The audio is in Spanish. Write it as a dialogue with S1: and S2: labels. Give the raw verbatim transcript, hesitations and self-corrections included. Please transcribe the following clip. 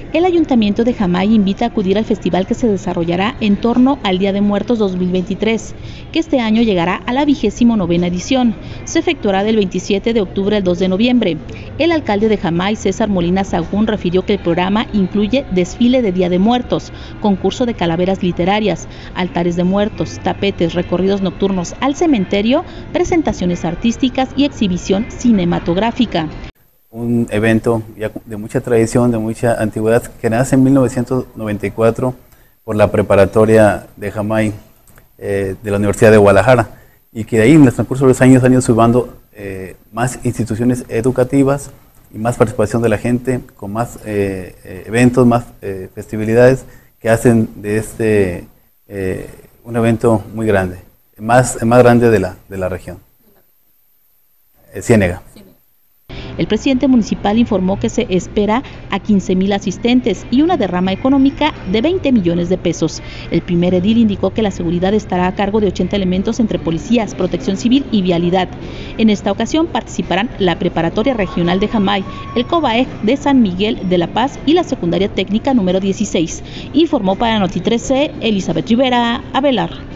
S1: El Ayuntamiento de Jamay invita a acudir al festival que se desarrollará en torno al Día de Muertos dos mil veintitrés, que este año llegará a la vigésimo novena edición. Se efectuará del veintisiete de octubre al dos de noviembre. El alcalde de Jamay, César Molina Sagún, refirió que el programa incluye desfile de Día de Muertos, concurso de calaveras literarias, altares de muertos, tapetes, recorridos nocturnos al cementerio, presentaciones artísticas y exhibición cinematográfica.
S2: Un evento ya de mucha tradición, de mucha antigüedad, que nace en mil novecientos noventa y cuatro por la preparatoria de Jamay eh, de la Universidad de Guadalajara, y que de ahí en el transcurso de los años han ido sumando eh, más instituciones educativas y más participación de la gente, con más eh, eh, eventos, más eh, festividades que hacen de este eh, un evento muy grande, más, más grande de la, de la región. Eh, Ciénega.
S1: El presidente municipal informó que se espera a quince mil asistentes y una derrama económica de veinte millones de pesos. El primer edil indicó que la seguridad estará a cargo de ochenta elementos entre policías, protección civil y vialidad. En esta ocasión participarán la Preparatoria Regional de Jamay, el COBAEG de San Miguel de la Paz y la Secundaria Técnica número dieciséis. Informó para Noti trece Elizabeth Rivera Avelar.